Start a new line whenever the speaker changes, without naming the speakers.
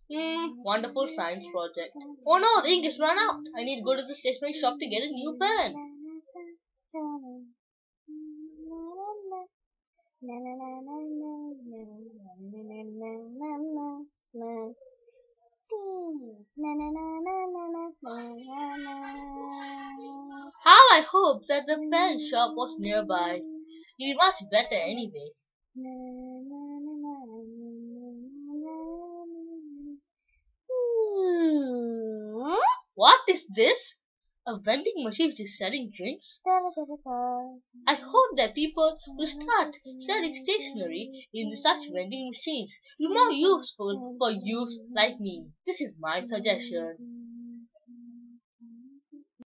Wonderful science project. Oh no, the ink is run out. I need to go to the stationery shop to get a new pen. How I hoped that the pen shop was nearby. It'd be much better anyway. What is this? A vending machine which is selling drinks? I hope that people will start selling stationery in such vending machines. Be more useful for youths like me. This is my suggestion.